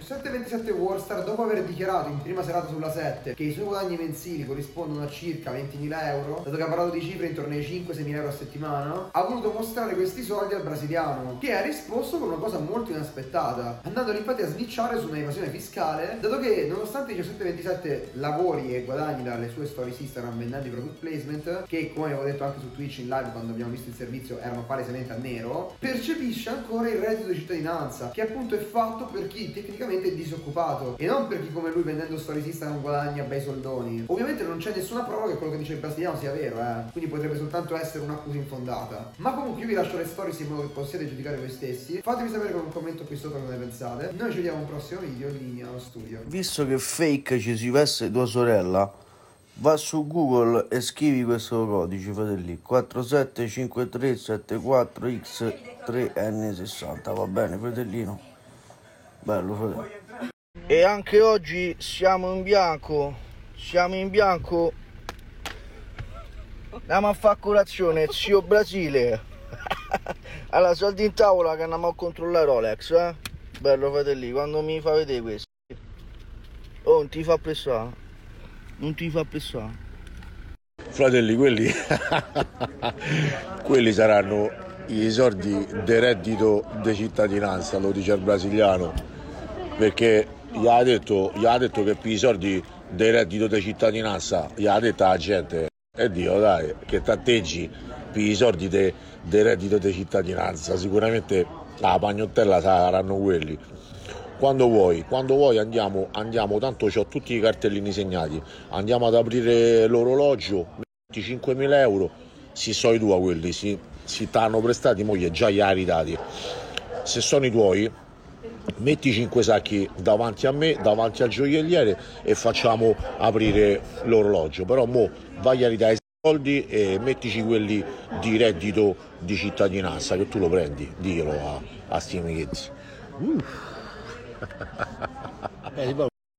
1727 Warstar, dopo aver dichiarato in prima serata sulla 7 che i suoi guadagni mensili corrispondono a circa 20.000 euro, dato che ha parlato di cifre intorno ai 5-6.000 euro a settimana, ha voluto mostrare questi soldi al brasiliano, che ha risposto con una cosa molto inaspettata, andandolo infatti a snicciare su un'evasione fiscale, dato che nonostante i 1727 lavori e guadagni dalle sue stories Instagram vendendo i product placement, che come avevo detto anche su Twitch in live quando abbiamo visto il servizio erano palesemente a nero, percepisce ancora il reddito di cittadinanza, che appunto è fatto per chi tecnicamente è disoccupato e non per chi come lui vendendo stories Instagram guadagna bei soldoni. Ovviamente non c'è nessuna prova che quello che dice il brasiliano sia vero, quindi potrebbe soltanto essere un'accusa infondata. Ma comunque io vi lascio le stories in modo che possiate giudicare voi stessi. Fatemi sapere con un commento qui sotto cosa ne pensate. Noi ci vediamo a un prossimo video in linea allo studio. Visto che fake ci si veste tua sorella, va su Google e scrivi questo codice, fratelli, 475374X3N60, va bene, fratellino? Bello, fratello. E anche oggi siamo in bianco, andiamo a fare colazione, zio Brasile. Allora, soldi in tavola che andiamo a controllare Rolex, Bello, fratelli, quando mi fa vedere questo. Oh, non ti fa pressare. Fratelli, quelli saranno i soldi del reddito di cittadinanza, lo dice il brasiliano, perché gli ha detto che per i soldi del reddito di cittadinanza gli ha detto la gente, e Dio dai, che t'atteggi per i soldi del reddito di cittadinanza, sicuramente la pagnottella saranno quelli. Quando vuoi andiamo, tanto c'ho tutti i cartellini segnati, andiamo ad aprire l'orologio, metti 5.000 euro, si sono i tuoi quelli, si t'hanno prestati, moglie già gli hai ridati. Se sono i tuoi, metti 5 sacchi davanti a me, davanti al gioielliere e facciamo aprire l'orologio, però mo vai a ridare i soldi e mettici quelli di reddito di cittadinanza, che tu lo prendi, diglielo a sti amichetti.